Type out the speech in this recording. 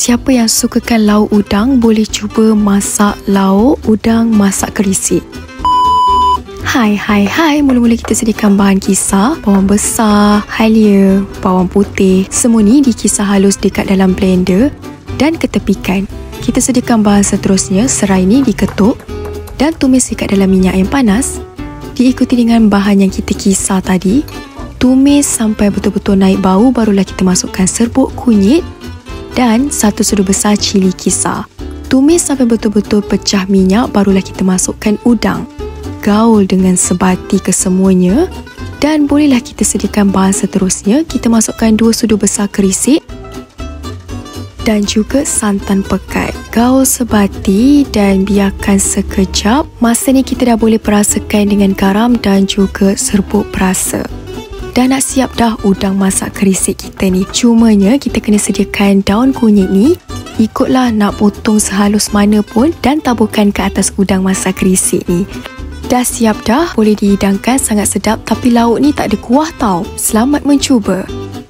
Siapa yang sukakan lauk udang boleh cuba masak lauk udang masak kerisik. Hai, mula-mula kita sediakan bahan kisar, bawang besar, halia, bawang putih. Semua ni dikisar halus dekat dalam blender dan ketepikan. Kita sediakan bahan seterusnya, serai ni diketuk dan tumis dekat dalam minyak yang panas. Diikuti dengan bahan yang kita kisar tadi. Tumis sampai betul-betul naik bau, barulah kita masukkan serbuk kunyit dan 1 sudu besar cili kisar. Tumis sampai betul-betul pecah minyak, barulah kita masukkan udang. Gaul dengan sebati kesemuanya dan bolehlah kita sediakan bahan seterusnya. Kita masukkan 2 sudu besar kerisik dan juga santan pekat. Gaul sebati dan biarkan sekejap. Masa ni kita dah boleh perasakan dengan garam dan juga serbuk perasa. Dah nak siap dah udang masak kerisik kita ni. Cumanya kita kena sediakan daun kunyit ni. Ikutlah nak potong sehalus mana pun dan taburkan ke atas udang masak kerisik ni. Dah siap dah, boleh dihidangkan, sangat sedap. Tapi lauk ni tak ada kuah tau. Selamat mencuba.